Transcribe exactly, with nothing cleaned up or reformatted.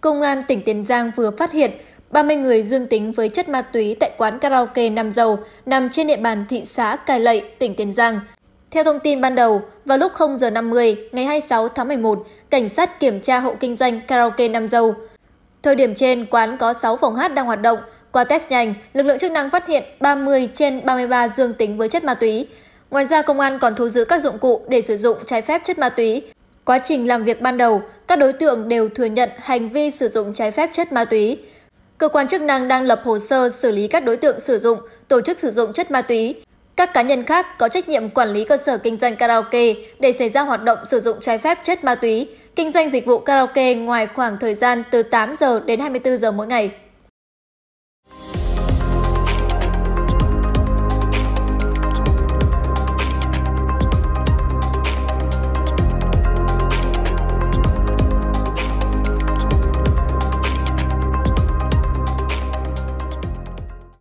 Công an tỉnh Tiền Giang vừa phát hiện ba mươi người dương tính với chất ma túy tại quán karaoke Nam Dầu nằm trên địa bàn thị xã Cai Lậy, tỉnh Tiền Giang. Theo thông tin ban đầu, vào lúc không giờ năm mươi ngày hai mươi sáu tháng mười một, cảnh sát kiểm tra hộ kinh doanh karaoke Nam Dầu. Thời điểm trên, quán có sáu phòng hát đang hoạt động. Qua test nhanh, lực lượng chức năng phát hiện ba mươi trên ba mươi ba dương tính với chất ma túy. Ngoài ra, công an còn thu giữ các dụng cụ để sử dụng trái phép chất ma túy. Quá trình làm việc ban đầu, các đối tượng đều thừa nhận hành vi sử dụng trái phép chất ma túy. Cơ quan chức năng đang lập hồ sơ xử lý các đối tượng sử dụng, tổ chức sử dụng chất ma túy. Các cá nhân khác có trách nhiệm quản lý cơ sở kinh doanh karaoke để xảy ra hoạt động sử dụng trái phép chất ma túy, kinh doanh dịch vụ karaoke ngoài khoảng thời gian từ tám giờ đến hai mươi tư giờ mỗi ngày.